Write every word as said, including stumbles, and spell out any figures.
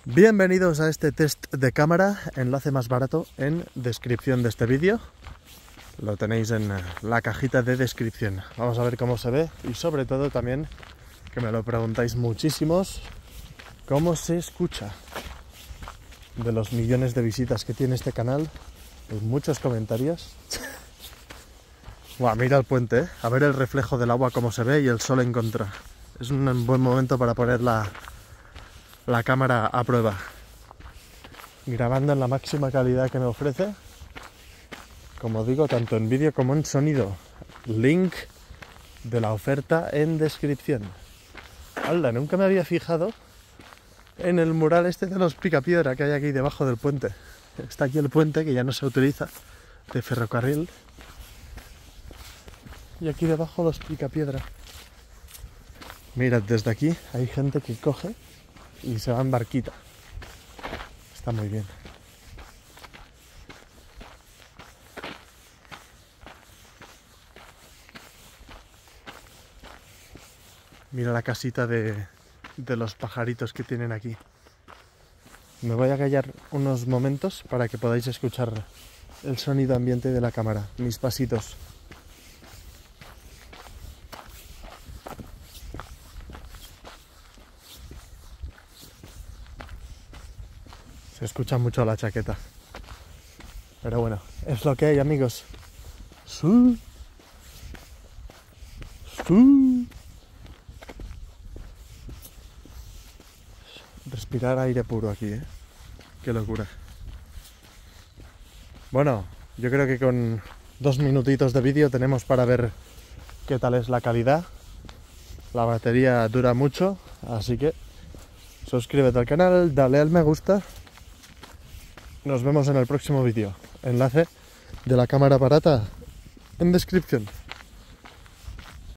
Bienvenidos a este test de cámara, enlace más barato en descripción de este vídeo. Lo tenéis en la cajita de descripción. Vamos a ver cómo se ve y sobre todo también, que me lo preguntáis muchísimos, cómo se escucha. De los millones de visitas que tiene este canal, hay muchos comentarios. Buah, mira el puente, ¿eh? A ver el reflejo del agua cómo se ve y el sol en contra. Es un buen momento para poner la, la cámara a prueba. Grabando en la máxima calidad que me ofrece. Como digo, tanto en vídeo como en sonido. Link de la oferta en descripción. ¡Hala! Nunca me había fijado en el mural este de los picapiedra que hay aquí debajo del puente. Está aquí el puente que ya no se utiliza, de ferrocarril. Y aquí debajo los picapiedra. Mirad, desde aquí hay gente que coge y se va en barquita. Está muy bien. Mira la casita de, de los pajaritos que tienen aquí. Me voy a callar unos momentos para que podáis escuchar el sonido ambiente de la cámara, mis pasitos. Se escucha mucho la chaqueta. Pero bueno, es lo que hay, amigos. Sí. Sí. Respirar aire puro aquí, ¿eh? Qué locura. Bueno, yo creo que con dos minutitos de vídeo tenemos para ver qué tal es la calidad. La batería dura mucho, así que suscríbete al canal, dale al me gusta. Nos vemos en el próximo vídeo. Enlace de la cámara barata en descripción.